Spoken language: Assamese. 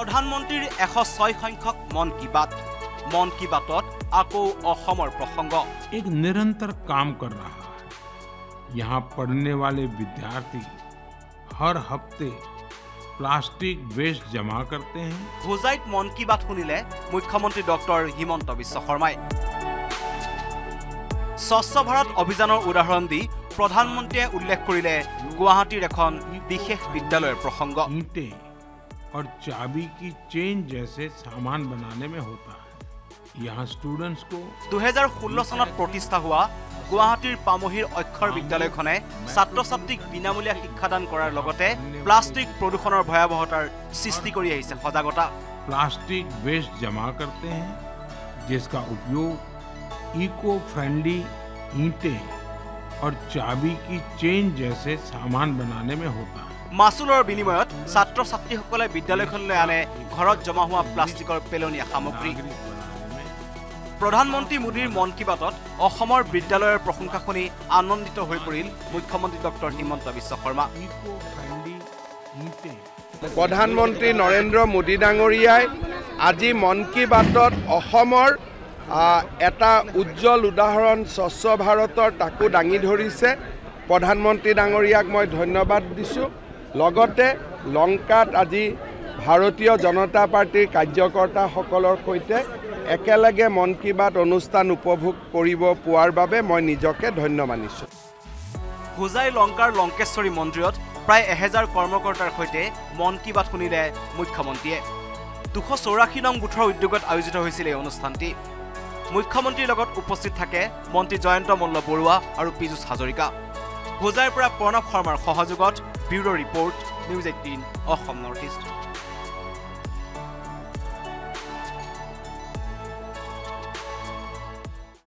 প্ৰধানমন্ত্ৰীৰ 106 সংখ্যক মন কি বাতত আকৌ অসমৰ প্ৰসংগ। एक निरंतर काम कर रहा है। यहाँ पढ़ने वाले विद्यार्थी हर हफ्ते प्लास्टिक वेस्ट जमा करते हैं। হোজাইত মন কি বাত শুনিলে মুখ্যমন্ত্ৰী ডক্টৰ হিমন্ত বিশ্ব শৰ্মাই। স্বচ্ছ ভাৰত অভিযানৰ উদাহৰণ দি প্ৰধানমন্ত্ৰীয়ে উল্লেখ কৰিলে গুৱাহাটীৰ এখন বিশেষ বিদ্যালয়ৰ প্ৰসংগ। ईंटें और चाबी की चेन जैसे सामान बनाने में होता है। यहाँ स्टूडेंट्स को 2016 চনত প্ৰতিষ্ঠা হোৱা গুৱাহাটীৰ পামহিৰ অক্ষৰ বিদ্যালয়খনে ছাত্ৰ ছাত্ৰীক বিনামূলীয়া শিক্ষাদান কৰাৰ লগতে প্লাষ্টিক প্ৰদূষণৰ ভয়াৱহতাৰ সৃষ্টি কৰি আহিছে সজাগতা। प्लास्टिक वेस्ट जमा करते हैं जिसका उपयोग इको फ्रेंडली ईंटें और चाबी की चेन जैसे सामान बनाने में होता है। মাচুলৰ বিনিময়ত ছাত্ৰ ছাত্ৰীসকলে বিদ্যালয়খনলৈ আনে ঘৰত জমা হোৱা প্লাষ্টিকৰ পেলনীয়া সামগ্ৰী। প্ৰধানমন্ত্ৰী মোদীৰ মন কি বাতত অসমৰ বিদ্যালয়ৰ প্ৰশংসা শুনি আনন্দিত হৈ পৰিল মুখ্যমন্ত্ৰী ডক্টৰ হিমন্ত বিশ্ব শৰ্মা। প্ৰধানমন্ত্ৰী নৰেন্দ্ৰ মোদী ডাঙৰীয়াই আজি মন কি বাতত অসমৰ এটা উজ্জ্বল উদাহৰণ স্বচ্ছ ভাৰতৰ তাকো দাঙি ধৰিছে। প্ৰধানমন্ত্ৰী ডাঙৰীয়াক মই ধন্যবাদ দিছোঁ। লগতে লংকাত আজি ভাৰতীয় জনতা পাৰ্টিৰ কাৰ্যকৰ্তাসকলৰ সৈতে একেলগে মন কি বাত অনুষ্ঠান উপভোগ কৰিব পোৱাৰ বাবে মই নিজকে ধন্য মানিছোঁ। হোজাই লংকাৰ লংকেশ্বৰী মন্দিৰত প্ৰায় 1000 কৰ্মকৰ্তাৰ সৈতে মন কি বাত শুনিলে মুখ্যমন্ত্ৰীয়ে। 284 নং বুথৰ উদ্যোগত আয়োজিত হৈছিল এই অনুষ্ঠানটি। মুখ্যমন্ত্ৰীৰ লগত উপস্থিত থাকে মন্ত্ৰী জয়ন্ত মল্ল বৰুৱা আৰু পীযুষ হাজৰিকা। হোজাইৰ পৰা প্ৰণৱ শৰ্মাৰ সহযোগত bureau' report news 18 Assam North east.